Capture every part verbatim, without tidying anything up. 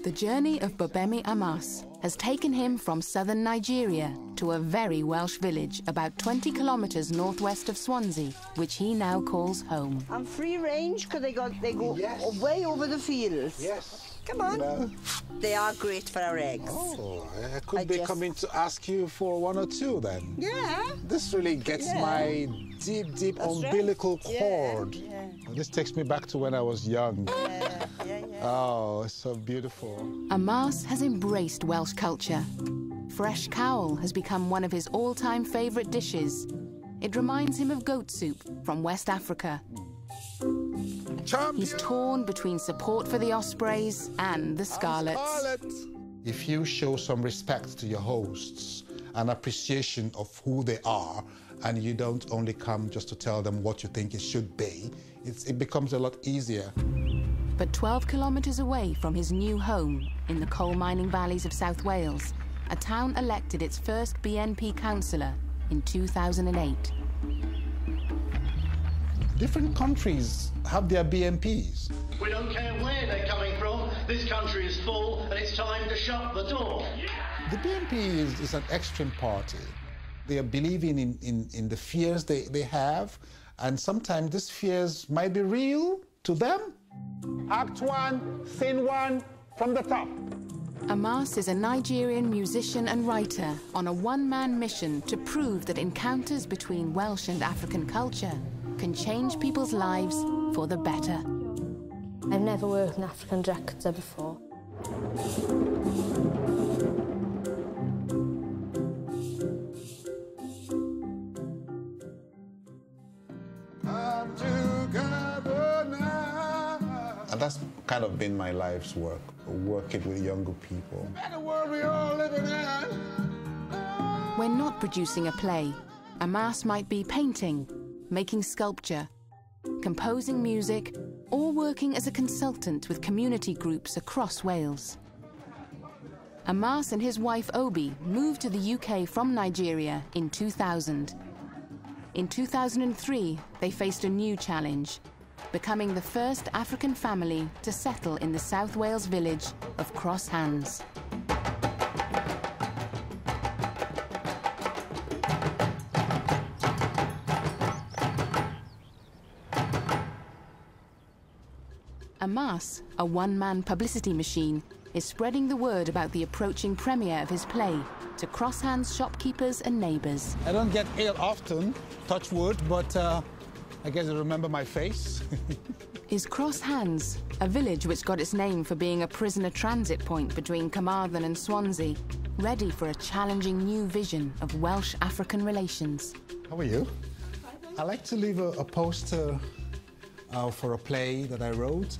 The journey of Bobemi Amas has taken him from southern Nigeria to a very Welsh village about twenty kilometres northwest of Swansea, which he now calls home. And free range, because they, got, they go yes. way over the fields. Yes. Come on. Well, they are great for our eggs. Oh, I could I be just... coming to ask you for one or two then. Yeah. This really gets yeah. my deep, deep That's umbilical right. cord. Yeah. Yeah. This takes me back to when I was young. Yeah, yeah, yeah. Oh, it's so beautiful. Amas has embraced Welsh culture. Fresh cawl has become one of his all-time favourite dishes. It reminds him of goat soup from West Africa. Champion. He's torn between support for the Ospreys and the Scarlets. Scarlet. If you show some respect to your hosts, an appreciation of who they are, and you don't only come just to tell them what you think it should be, it's, it becomes a lot easier. But twelve kilometres away from his new home in the coal mining valleys of South Wales, a town elected its first B N P councillor in two thousand eight. Different countries have their B M Ps. We don't care where they're coming from. This country is full and it's time to shut the door. Yeah. The B N P is, is an extreme party. They are believing in, in, in the fears they, they have, and sometimes these fears might be real to them. Act one, scene one, from the top. Amas is a Nigerian musician and writer on a one-man mission to prove that encounters between Welsh and African culture can change people's lives for the better. I've never worked in African director before. And that's kind of been my life's work, working with younger people. Better world we all living in. When not producing a play, Amas might be painting, making sculpture, composing music, or working as a consultant with community groups across Wales. Amas and his wife Obi moved to the U K from Nigeria in two thousand. In two thousand three, they faced a new challenge, becoming the first African family to settle in the South Wales village of Cross Hands. Amas, a one-man publicity machine, is spreading the word about the approaching premiere of his play to Cross Hands shopkeepers and neighbours. I don't get ill often, touch wood, but uh, I guess I remember my face. Is Cross Hands, a village which got its name for being a prisoner transit point between Carmarthen and Swansea, ready for a challenging new vision of Welsh-African relations? How are you? I like to leave a, a poster uh, for a play that I wrote.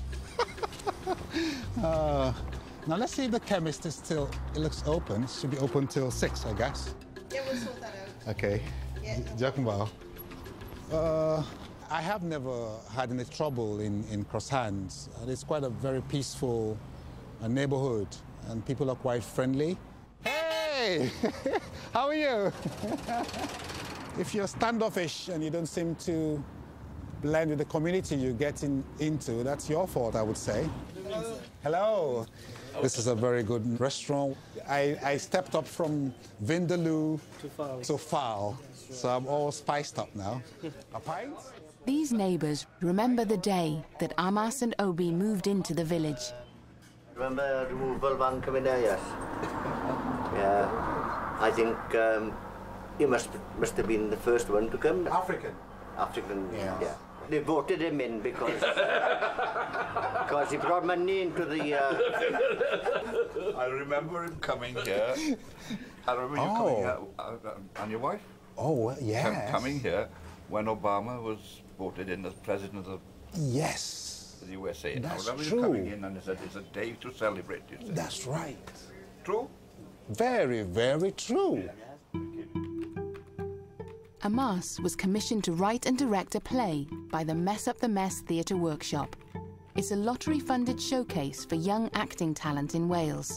uh, now let's see if the chemist is still, it looks open. It should be open till six, I guess. Yeah, we'll sort that out. Okay. Yeah. Jakumba. Uh, I have never had any trouble in, in Cross Hands. And it's quite a very peaceful uh, neighborhood, and people are quite friendly. Hey! How are you? If you're standoffish and you don't seem to blend with the community you're getting into, that's your fault, I would say. Hello. Hello. This is a very good restaurant. I, I stepped up from Vindaloo to Fowl. To Fowl. So I'm all spiced up now. A pint? These neighbours remember the day that Amas and Obi moved into the village. Remember removal van coming there, yes? Yeah. I think um, you must, must have been the first one to come. African. African, yeah. yeah. They voted him in because because he brought money into the. Uh... I remember him coming here. I remember oh. you coming here, uh, and your wife. Oh yes. Com coming here when Obama was voted in as president of yes. the U S A. That's I remember true. you coming in and he said it's a day to celebrate. You said. That's right. True. Very, very true. Amas was commissioned to write and direct a play by the Mess Up the Mess Theatre Workshop. It's a lottery-funded showcase for young acting talent in Wales.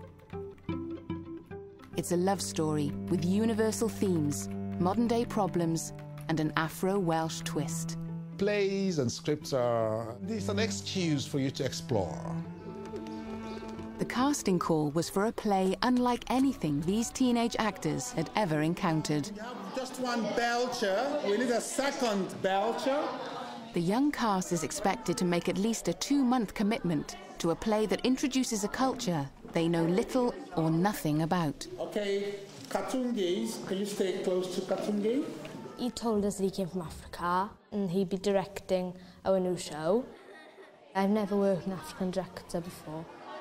It's a love story with universal themes, modern-day problems, and an Afro-Welsh twist. Plays and scripts are it's an excuse for you to explore. The casting call was for a play unlike anything these teenage actors had ever encountered. We have just one belcher. We need a second belcher. The young cast is expected to make at least a two-month commitment to a play that introduces a culture they know little or nothing about. Okay, Katungi, can you stay close to Katungi? He told us that he came from Africa and he'd be directing our new show. I've never worked with an African director before.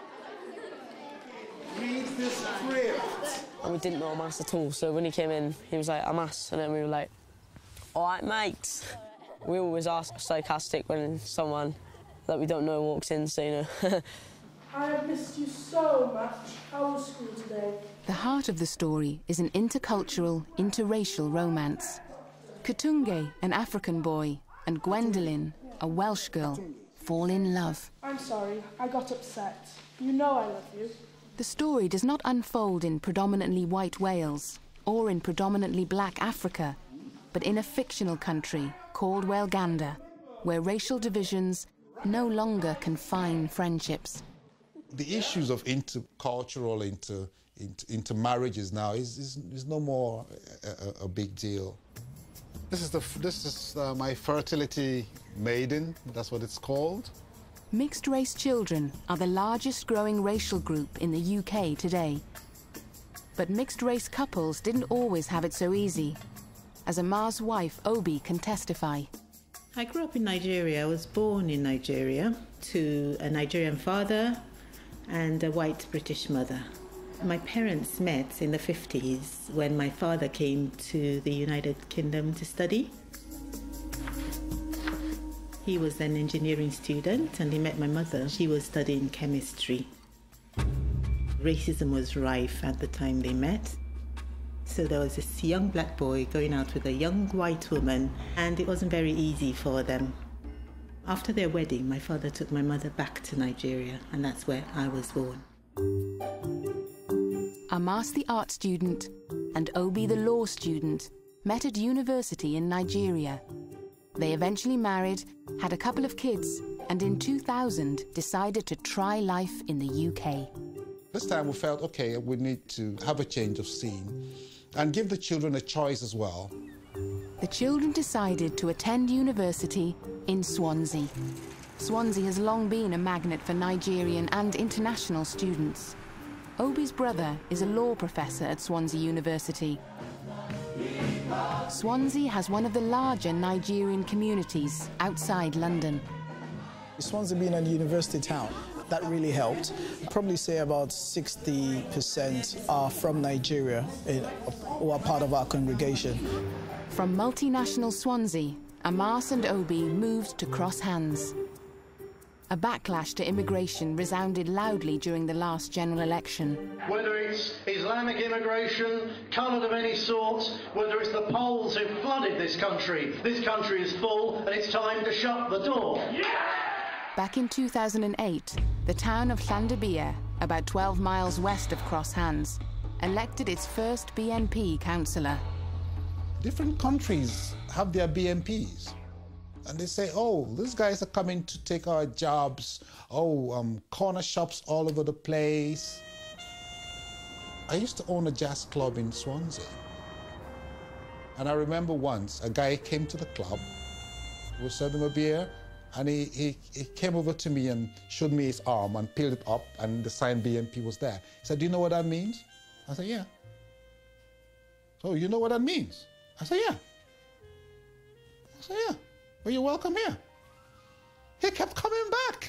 Read the script. And we didn't know Amas at all, so when he came in, he was like, Amas, and then we were like, all right, mate. We always ask sarcastic when someone that we don't know walks in, so you know. I have missed you so much. How was school today? The heart of the story is an intercultural, interracial romance. Katunge, an African boy, and Gwendolyn, a Welsh girl, fall in love. I'm sorry, I got upset. You know I love you. The story does not unfold in predominantly white Wales or in predominantly black Africa, but in a fictional country called Welganda, where racial divisions no longer confine friendships. The issues of intercultural, inter, inter, intermarriages now is, is, is no more a, a, a big deal. This is, the, this is uh, my fertility maiden, that's what it's called. Mixed-race children are the largest growing racial group in the U K today. But mixed-race couples didn't always have it so easy, as Amar's wife, Obi, can testify. I grew up in Nigeria. I was born in Nigeria to a Nigerian father and a white British mother. My parents met in the fifties when my father came to the United Kingdom to study. He was an engineering student and he met my mother. She was studying chemistry. Racism was rife at the time they met. So there was this young black boy going out with a young white woman, and it wasn't very easy for them. After their wedding, my father took my mother back to Nigeria, and that's where I was born. Amas, the art student, and Obi, the law student, met at university in Nigeria. They eventually married, had a couple of kids, and in two thousand decided to try life in the U K. This time we felt, okay, we need to have a change of scene and give the children a choice as well. The children decided to attend university in Swansea. Swansea has long been a magnet for Nigerian and international students. Obi's brother is a law professor at Swansea University. Swansea has one of the larger Nigerian communities outside London. Swansea being a university town, that really helped. I'd probably say about sixty percent are from Nigeria, who are part of our congregation. From multinational Swansea, Amas and Obi moved to Cross Hands. A backlash to immigration resounded loudly during the last general election. Whether it's Islamic immigration, coloured of any sort, whether it's the Poles who flooded this country, this country is full and it's time to shut the door. Yeah! Back in two thousand eight, the town of Llandybia, about twelve miles west of Cross Hands, elected its first B N P councillor. Different countries have their B M Ps. And they say, oh, these guys are coming to take our jobs. Oh, um, corner shops all over the place. I used to own a jazz club in Swansea. And I remember once a guy came to the club, we served him a beer, and he, he, he came over to me and showed me his arm and peeled it up, and the sign B M P was there. He said, do you know what that means? I said, yeah. Oh, you know what that means? I said, yeah. I said, yeah. Well, you're welcome here. He kept coming back.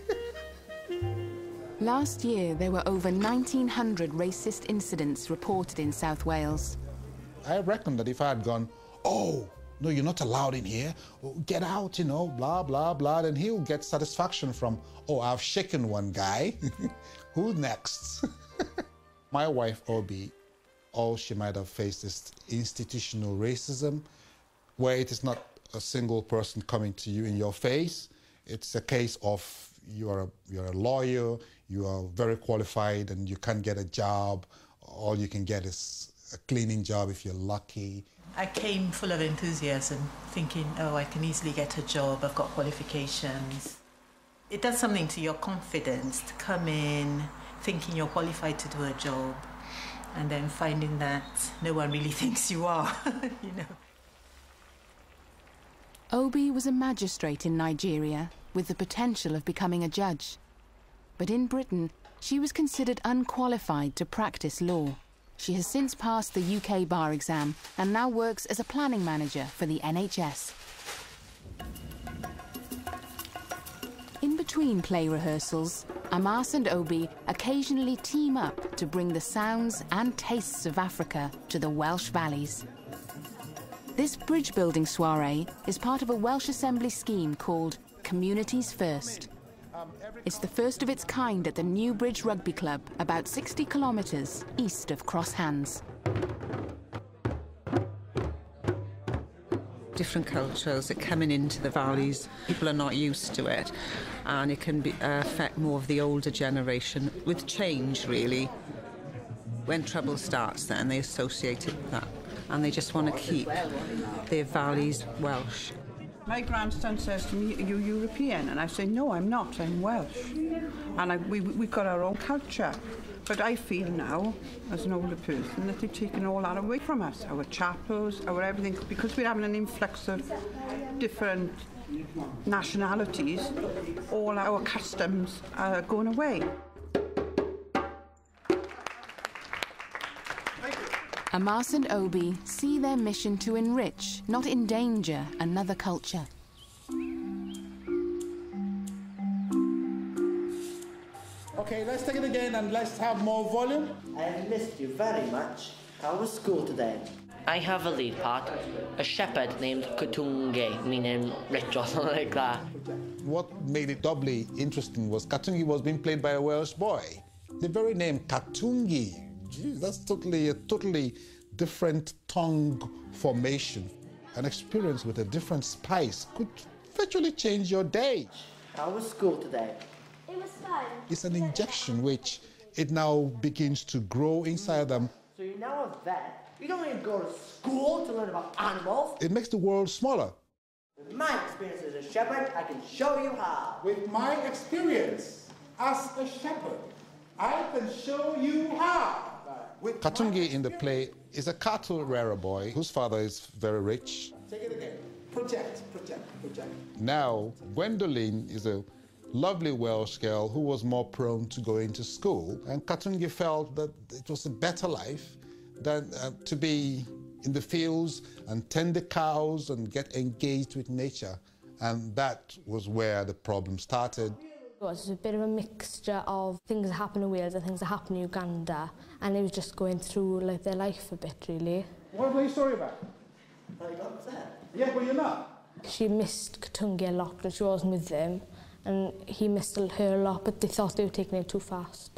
Last year, there were over nineteen hundred racist incidents reported in South Wales. I reckon that if I had gone, oh, no, you're not allowed in here, get out, you know, blah, blah, blah, then he'll get satisfaction from, oh, I've shaken one guy. Who's next? My wife, Obi, all she might have faced is institutional racism, where it is not a single person coming to you in your face. It's a case of you are a, you're a lawyer, you are very qualified and you can't get a job. All you can get is a cleaning job if you're lucky. I came full of enthusiasm, thinking, oh, I can easily get a job, I've got qualifications. It does something to your confidence to come in thinking you're qualified to do a job and then finding that no one really thinks you are, you know. Obi was a magistrate in Nigeria with the potential of becoming a judge. But in Britain, she was considered unqualified to practice law. She has since passed the U K bar exam and now works as a planning manager for the N H S. In between play rehearsals, Amas and Obi occasionally team up to bring the sounds and tastes of Africa to the Welsh valleys. This bridge-building soiree is part of a Welsh Assembly scheme called Communities First. It's the first of its kind at the Newbridge Rugby Club, about sixty kilometres east of Cross Hands. Different cultures are coming into the valleys. People are not used to it, and it can be, uh, affect more of the older generation with change, really. When trouble starts, then they associate it with that, and they just want to keep their valleys Welsh. My grandson says to me, "Are you European?" And I say, "No, I'm not. I'm Welsh." And I, we, we've got our own culture. But I feel now, as an older person, that they've taken all that away from us. Our chapels, our everything, because we're having an influx of different nationalities, all our customs are going away. Amas and Obi see their mission to enrich, not endanger, another culture. Okay, let's take it again and let's have more volume. I have missed you very much. How was school today? I have a lead part, a shepherd named Katungi, meaning rich or something like that. What made it doubly interesting was Katungi was being played by a Welsh boy. The very name Katungi, geez, that's totally a totally different tongue formation. An experience with a different spice could virtually change your day. How was school today? It was fun. It's an injection which it now begins to grow inside them. So you're now a vet. You don't even go to school to learn about animals. It makes the world smaller. With my experience as a shepherd, I can show you how. With my experience as a shepherd, I can show you how. With Katungi in the play is a cattle rearer boy whose father is very rich. Take it again. Project, project, project. Now, Gwendoline is a lovely Welsh girl who was more prone to going to school, and Katungi felt that it was a better life than uh, to be in the fields and tend the cows and get engaged with nature, and that was where the problem started. It was a bit of a mixture of things that happen in Wales and things that happen in Uganda, and it was just going through like their life a bit, really. What was your story about? Are you upset? Yeah, well, you're not. She missed Katungi a lot when she wasn't with them, and he missed her a lot, but they thought they were taking it too fast.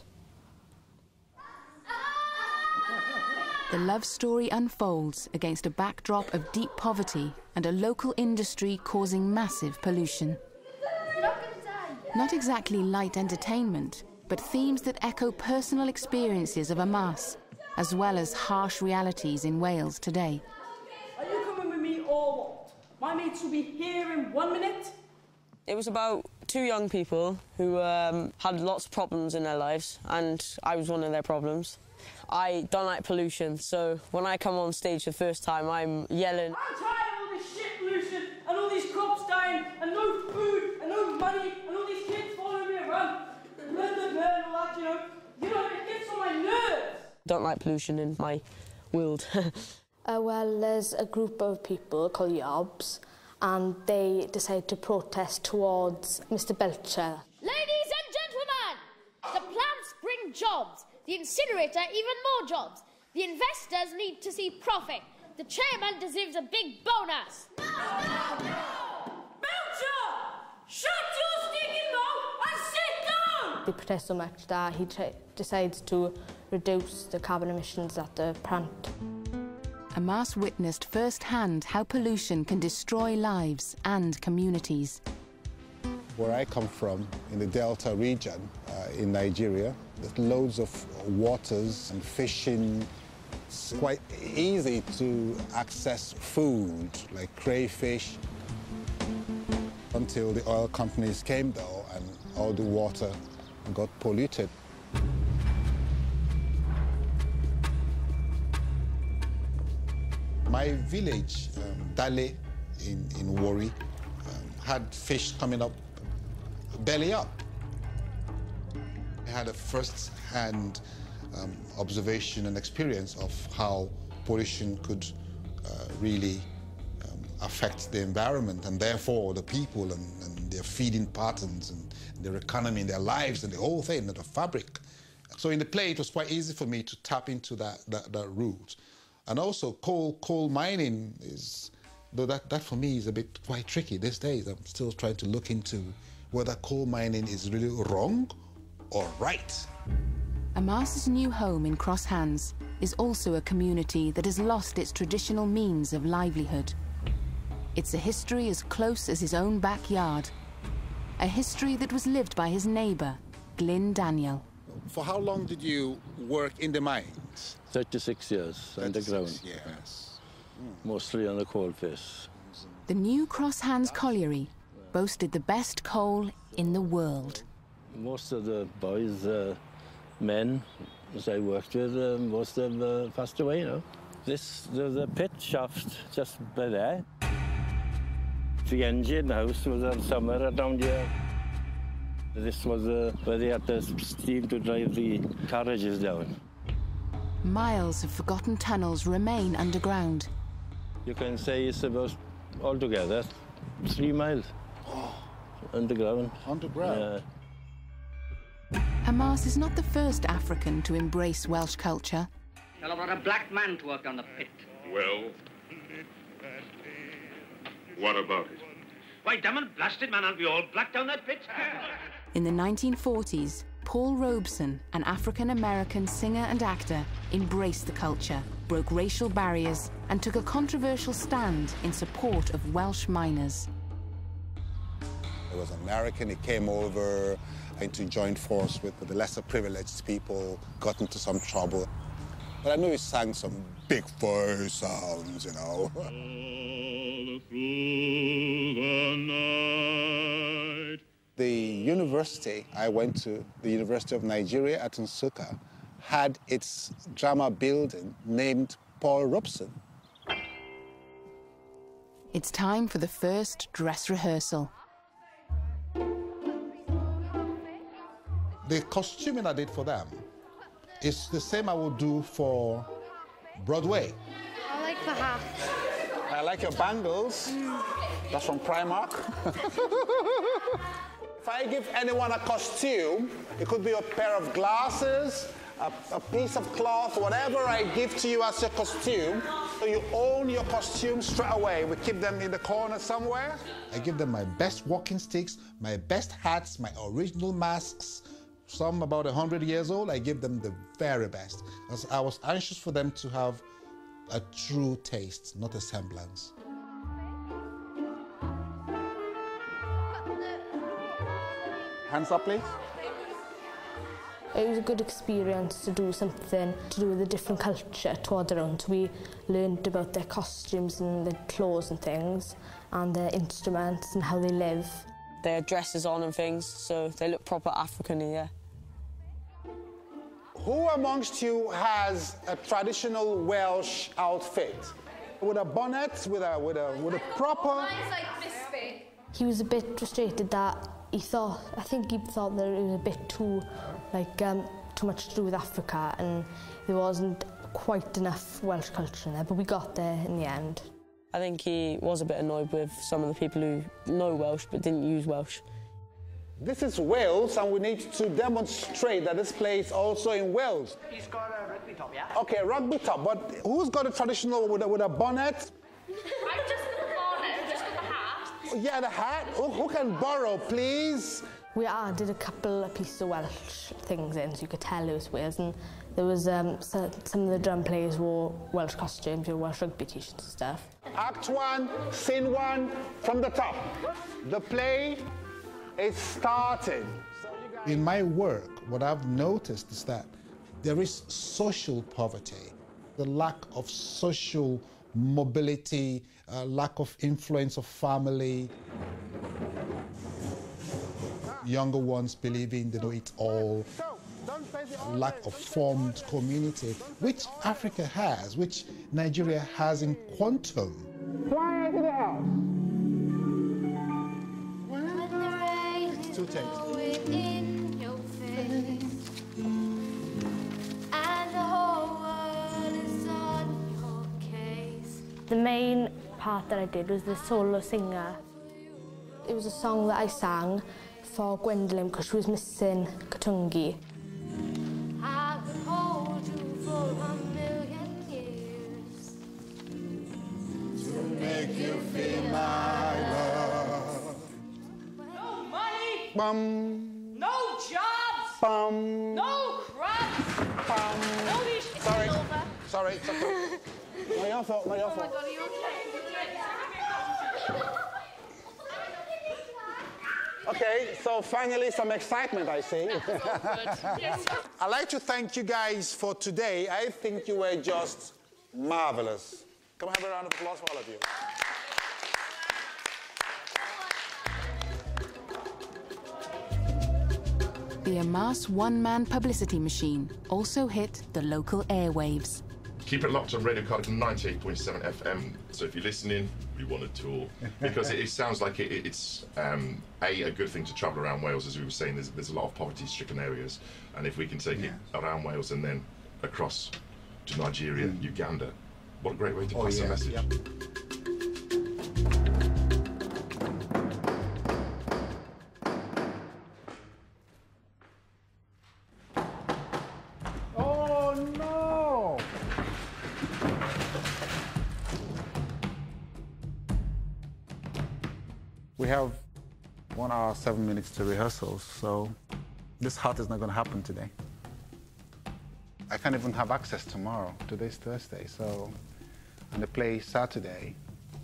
The love story unfolds against a backdrop of deep poverty and a local industry causing massive pollution. Not exactly light entertainment, but themes that echo personal experiences of Amas, as well as harsh realities in Wales today. Are you coming with me or what? My mates will be here in one minute. It was about two young people who um, had lots of problems in their lives, and I was one of their problems. I don't like pollution, so when I come on stage the first time, I'm yelling. I'm tired of all this shit pollution, and all these crops dying, and no food, and no money, and all these kids following me around. And then the burn, all that, you know. You know, it gets on my nerves. Don't like pollution in my world. uh, well, there's a group of people called Yobs, and they decide to protest towards Mister Belcher. Ladies and gentlemen, the plants bring jobs. The incinerator, even more jobs. The investors need to see profit. The chairman deserves a big bonus. No, no, no! Belcher! Shut your stinking mouth and sit down! They protest so much that he decides to reduce the carbon emissions at the plant. Amas witnessed firsthand how pollution can destroy lives and communities. Where I come from, in the Delta region uh, in Nigeria, there's loads of waters and fishing. It's quite easy to access food, like crayfish. Until the oil companies came, though, and all the water got polluted. My village, um, Dale in, in Warri, um, had fish coming up belly up. I had a first-hand um, observation and experience of how pollution could uh, really um, affect the environment and therefore the people and, and their feeding patterns and their economy and their lives and the whole thing, the fabric. So in the play, it was quite easy for me to tap into that, that, that route. And also coal, coal mining is, though that, that for me is a bit quite tricky these days. I'm still trying to look into whether coal mining is really wrong or right. Amas's new home in Cross Hands is also a community that has lost its traditional means of livelihood. It's a history as close as his own backyard. A history that was lived by his neighbour, Glyn Daniel. For how long did you work in the mines? thirty-six years underground. Yes. Mm. Mostly on the coal face. The new Cross Hands colliery boasted the best coal in the world. Most of the boys, uh, men, as I worked with, uh, most of them uh, passed away, you know. This, there's a pit shaft just by there. The engine house was on somewhere around here. This was uh, where they had the steam to drive the carriages down. Miles of forgotten tunnels remain underground. You can say it's about, altogether, three miles underground. Underground? Yeah. Amas is not the first African to embrace Welsh culture. Tell about a black man to work on the pit. Well, what about it? Why, damn and blasted man, aren't we all black down that pit? In the nineteen forties, Paul Robeson, an African-American singer and actor, embraced the culture, broke racial barriers, and took a controversial stand in support of Welsh miners. He was American, he came over into joint force with the lesser privileged people, got into some trouble. But I know he sang some big voice sounds, you know. The university I went to, the University of Nigeria at Nsukka, had its drama building named Paul Robeson. It's time for the first dress rehearsal. The costuming I did for them is the same I would do for Broadway. I like the hat. I like your bangles. Mm. That's from Primark. If I give anyone a costume, it could be a pair of glasses, a, a piece of cloth, whatever I give to you as your costume, so you own your costume straight away. We keep them in the corner somewhere. I give them my best walking sticks, my best hats, my original masks. Some about one hundred years old, I give them the very best. As I was anxious for them to have a true taste, not a semblance. Hands up, please. It was a good experience to do something to do with a different culture towards our own. So we learned about their costumes and their clothes and things, and their instruments and how they live. They had dresses on and things, so they look proper African-y, yeah. Who amongst you has a traditional Welsh outfit? With a bonnet, with a, with a, with a proper... Mine's like this big. He was a bit frustrated that he thought, I think he thought that it was a bit too, like, um, too much to do with Africa, and there wasn't quite enough Welsh culture in there, but we got there in the end. I think he was a bit annoyed with some of the people who know Welsh but didn't use Welsh. This is Wales, and we need to demonstrate that this play is also in Wales. He's got a rugby top, yeah? Okay, rugby top, but who's got a traditional with a, with a bonnet? I've just got the bonnet, I've just got the hat. Yeah, the hat. Who, who can borrow, please? We added a couple of pieces of Welsh things in, so you could tell it was Wales, and there was um, so, some of the drum players wore Welsh costumes, or Welsh rugby t-shirts and stuff. Act one, scene one, from the top. The play is starting. In my work, what I've noticed is that there is social poverty, the lack of social mobility, uh, lack of influence of family. Younger ones believing they know it all, lack of formed community, which Africa has, which Nigeria has in quantum. Fly into the house. Two takes. The main part that I did was the solo singer. It was a song that I sang for Gwendolyn because she was missing Katungi. I could hold you for a million years. To make you feel my love. No money. Bum. No jobs. Bum. No crops. Bum. No these. Sorry. Sorry. It's okay. Not your fault. Not your Oh my fault. God, are you okay? Okay, so finally some excitement, I see. I'd like to thank you guys for today. I think you were just marvelous. Come have a round of applause for all of you. The Amas one-man publicity machine also hit the local airwaves. Keep it locked on Radio Cardiff ninety-eight point seven F M. So if you're listening, we want a tour. Because it, it sounds like it, it's, um, A, a good thing to travel around Wales. As we were saying, there's, there's a lot of poverty-stricken areas. And if we can take yeah. it around Wales and then across to Nigeria, mm. Uganda, what a great way to oh, pass yeah. a message. Yep. We have one hour, seven minutes to rehearsals, so this hat is not going to happen today. I can't even have access tomorrow. Today's Thursday, so, and the play is Saturday.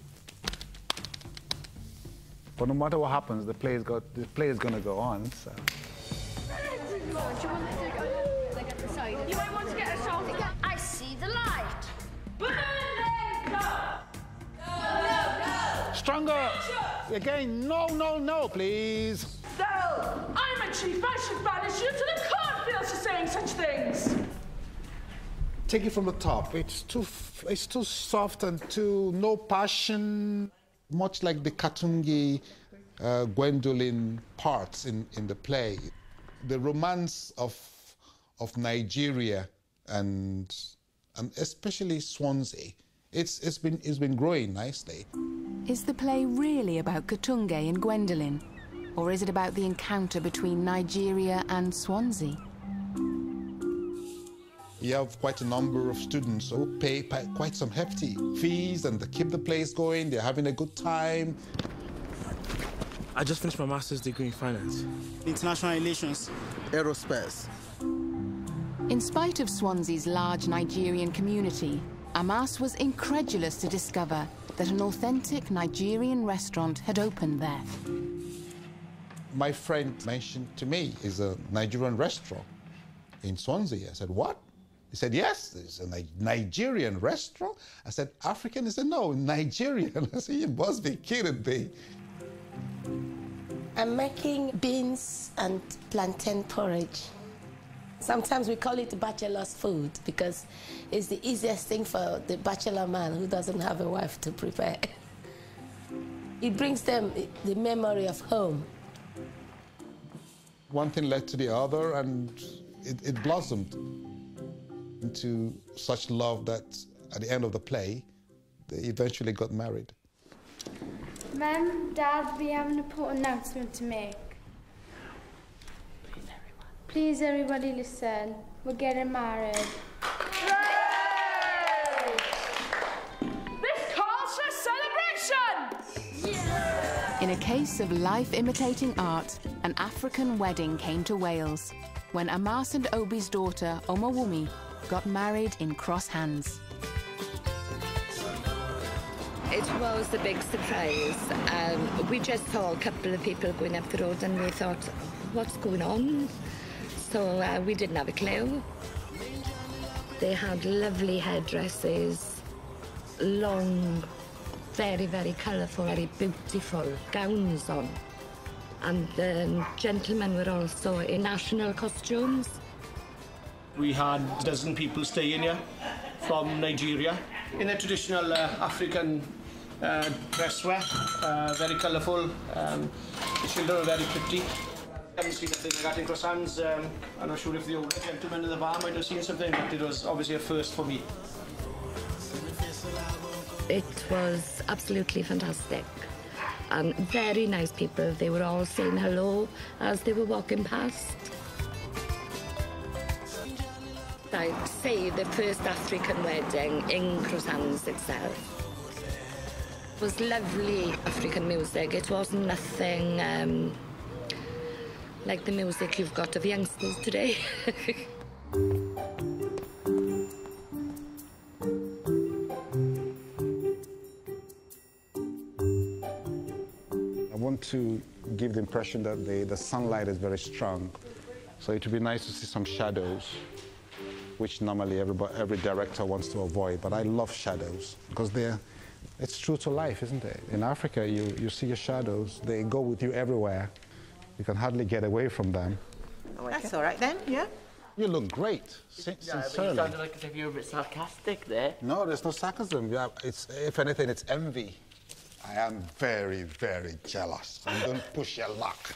But no matter what happens, the play is, got, the play is going to go on, so. You might want to get a shot. I see the light. Burn them up. Stronger! Again, no, no, no, please. No! I'm a chief. I should banish you to the cornfields for saying such things. Take it from the top. It's too, it's too soft and too no passion. Much like the Katungi, uh, Gwendolyn parts in, in the play. The romance of, of Nigeria and, and especially Swansea, it's, it's, been, it's been growing nicely. Is the play really about Katungi and Gwendolyn? Or is it about the encounter between Nigeria and Swansea? You have quite a number of students who pay, pay quite some hefty fees and they keep the place going, they're having a good time. I just finished my master's degree in finance. International relations. Aerospace. In spite of Swansea's large Nigerian community, Amas was incredulous to discover that an authentic Nigerian restaurant had opened there. My friend mentioned to me, is a Nigerian restaurant in Swansea. I said, what? He said, yes, it's a Ni Nigerian restaurant. I said, African? He said, no, Nigerian. I said, you must be kidding me. I'm making beans and plantain porridge. Sometimes we call it bachelor's food because it's the easiest thing for the bachelor man who doesn't have a wife to prepare. It brings them the memory of home. One thing led to the other, and it, it blossomed into such love that at the end of the play, they eventually got married. Mum, Dad, we have an important announcement to make. Please, everybody, listen. We're getting married. Hooray! This calls for celebration! Yeah! In a case of life imitating art, an African wedding came to Wales when Amas and Obi's daughter, Omawumi, got married in cross hands. It was a big surprise. Um, we just saw a couple of people going up the road and we thought, what's going on? So uh, we didn't have a clue. They had lovely headdresses, long, very, very colourful, very beautiful gowns on. And the gentlemen were also in national costumes. We had a dozen people staying here from Nigeria, in a traditional uh, African uh, dress wear, uh, very colourful. Um, the children are very pretty. I haven't seen anything like that in croissants. Um, I'm not sure if the older gentleman in the bar might have seen something, but it was obviously a first for me. It was absolutely fantastic. And very nice people. They were all saying hello as they were walking past. I'd say the first African wedding in Croissants itself. It was lovely African music. It wasn't nothing um, like the music you've got of youngsters today. I want to give the impression that the, the sunlight is very strong. So it would be nice to see some shadows, which normally everybody, every director wants to avoid. But I love shadows because they're, it's true to life, isn't it? In Africa, you, you see your shadows. They go with you everywhere. You can hardly get away from them. That's all right then, yeah? You look great, sin Yeah, sincerely. but you sounded like as if you were a bit sarcastic there. No, there's no sarcasm. Yeah, it's, if anything, it's envy. I am very, very jealous. And don't push your luck.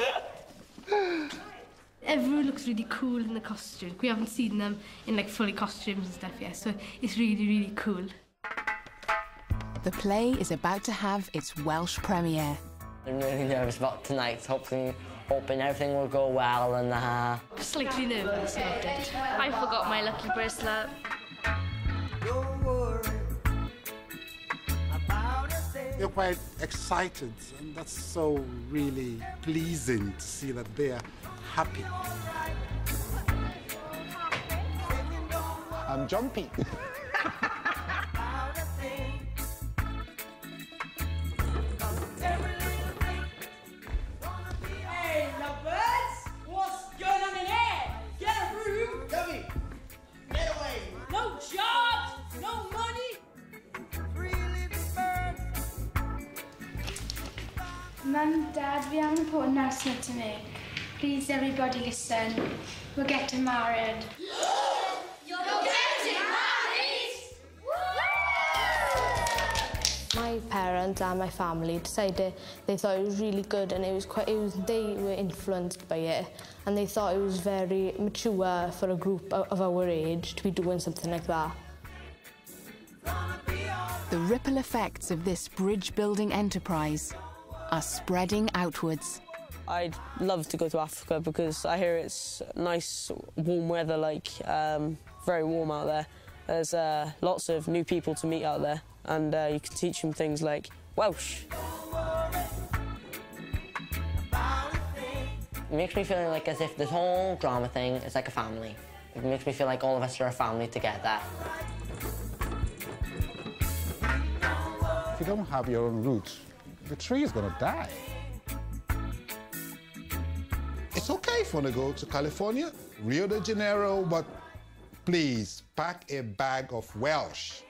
Everyone looks really cool in the costumes. We haven't seen them in like fully costumes and stuff yet, so it's really, really cool. The play is about to have its Welsh premiere. I'm really nervous about tonight. Hopefully, hoping everything will go well and uh... Slightly nervous about it. I forgot my lucky bracelet. They're quite excited, and that's so really pleasing to see that they're happy. I'm jumpy. Hey, lovebirds! What's going on in here? Get a room! Dummy! Get away! No jobs! No money! Mum, Dad, we have an important announcement to make. Please, everybody listen. We're getting married. You're getting married! My parents and my family decided they thought it was really good, and it was quite. It was they were influenced by it, and they thought it was very mature for a group of our age to be doing something like that. The ripple effects of this bridge-building enterprise are spreading outwards. I'd love to go to Africa because I hear it's nice, warm weather, like um, very warm out there. There's uh, lots of new people to meet out there, and uh, you can teach them things like Welsh. It makes me feel like as if this whole drama thing is like a family. It makes me feel like all of us are a family together. If you don't have your own roots, the tree is going to die. It's okay if you want to go to California, Rio de Janeiro, but please pack a bag of Welsh.